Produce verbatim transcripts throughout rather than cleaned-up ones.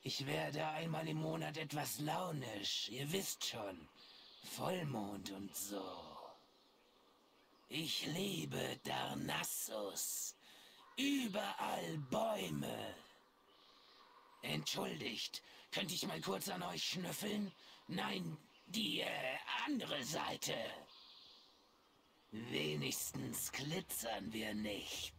Ich werde einmal im Monat etwas launisch, ihr wisst schon. Vollmond und so. Ich liebe Darnassus. Überall Bäume. Entschuldigt, könnte ich mal kurz an euch schnüffeln? Nein, die äh, andere Seite. Wenigstens glitzern wir nicht.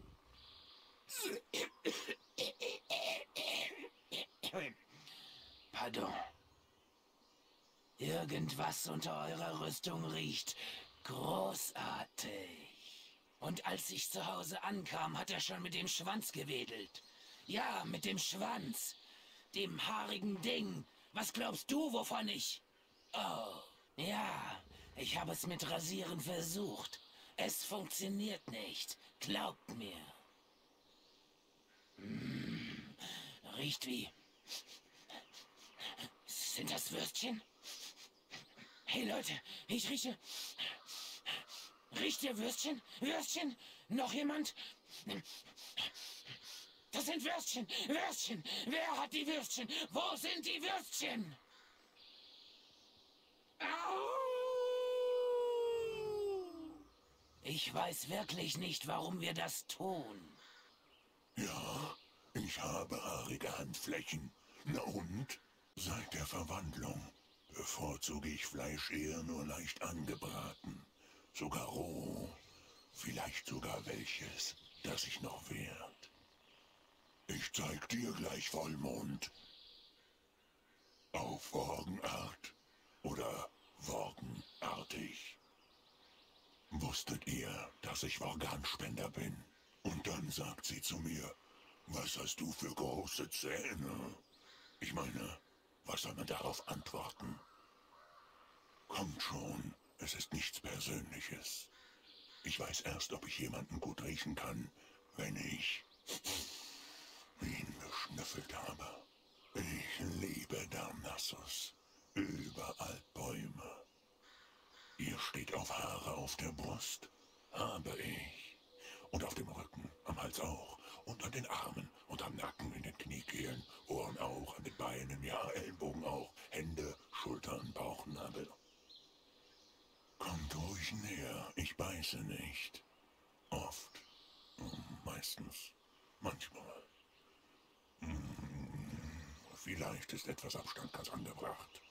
Pardon. Irgendwas unter eurer Rüstung riecht großartig. Und als ich zu Hause ankam, hat er schon mit dem Schwanz gewedelt. Ja, mit dem Schwanz. Dem haarigen Ding. Was glaubst du, wovon ich... Oh, ja, ich habe es mit Rasieren versucht. Es funktioniert nicht. Glaubt mir. Mm, riecht wie... Sind das Würstchen? Hey Leute, ich rieche... Riecht ihr Würstchen? Würstchen? Noch jemand? Das sind Würstchen! Würstchen! Wer hat die Würstchen? Wo sind die Würstchen? Au! Ich weiß wirklich nicht, warum wir das tun. Ja, ich habe haarige Handflächen. Na und? Seit der Verwandlung bevorzuge ich Fleisch eher nur leicht angebraten. Sogar roh. Vielleicht sogar welches, das sich noch wehrt. Ich zeig dir gleich, Vollmond. Auf Worgenart oder Worgenartig. Wusstet ihr, dass ich Organspender bin? Und dann sagt sie zu mir, was hast du für große Zähne? Ich meine, was soll man darauf antworten? Kommt schon, es ist nichts Persönliches. Ich weiß erst, ob ich jemanden gut riechen kann, wenn ich ihn geschnüffelt habe. Ich liebe Darnassus. Überall Bäume. Ihr steht auf Haare auf der Brust. Habe ich. Und auf dem Rücken, am Hals auch. Und an den Armen und am Nacken, in den Kniekehlen, Ohren auch, an den Beinen, ja, Ellenbogen auch, Hände, Schultern, Bauchnabel. Kommt ruhig näher, ich beiße nicht. Oft. Meistens. Manchmal. Vielleicht ist etwas Abstand ganz angebracht.